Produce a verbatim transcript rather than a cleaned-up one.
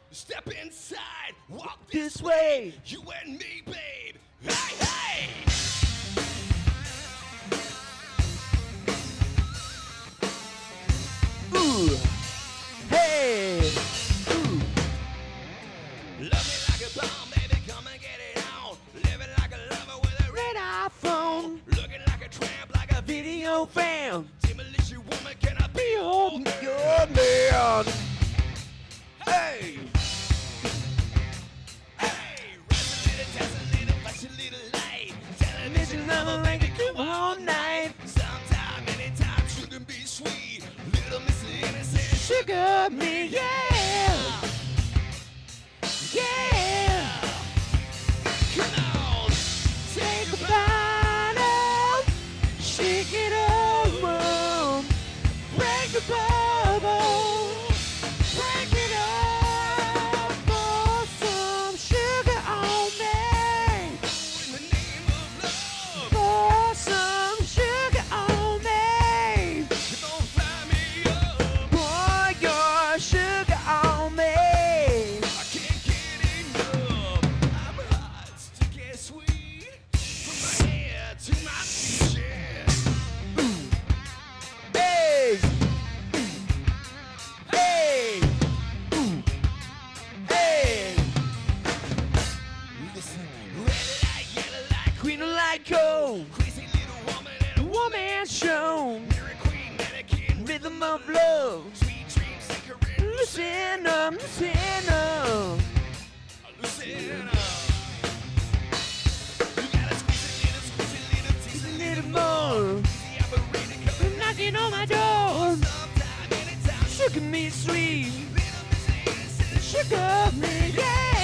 Step inside, walk This this way. way. You and me, babe. Hey, hey. Ooh. Hey. Ooh. Love me like a bomb, baby, come and get it on. Living like a lover with a Red iPhone. looking like a tramp, like a Video fan. demolition woman. Can I be Be your your, man? your man. Hey. Hey, rest a little, test a little, flash a little light. Television lover, make it come all night. Sometime, anytime, you can be sweet. Little Miss Innocent, Sugar me, yeah. Yeah. come on. Take a bottle. Shake it over. Break the bubble. Break it up for some sugar on me. In the name of love, For some sugar on me. you gon' fly me up. Pour your sugar on me. I can't get enough. I'm hot to get sweet. From my head to my feet, yeah. Hey. Hey. Ooh. Hey. Listen, red light, yellow light, Queen of light cold. crazy little woman and a Woman show. Mary Queen, mannequin, Rhythm of love. sweet dream seeker, Listen up, listen up. listen up. You gotta squeeze a little, squeeze a little, tease A a little little more. more. The operator coming Knocking on my door. sometime, anytime. Sugar me sweet. Little Miss Innocent, Sugar me, yeah.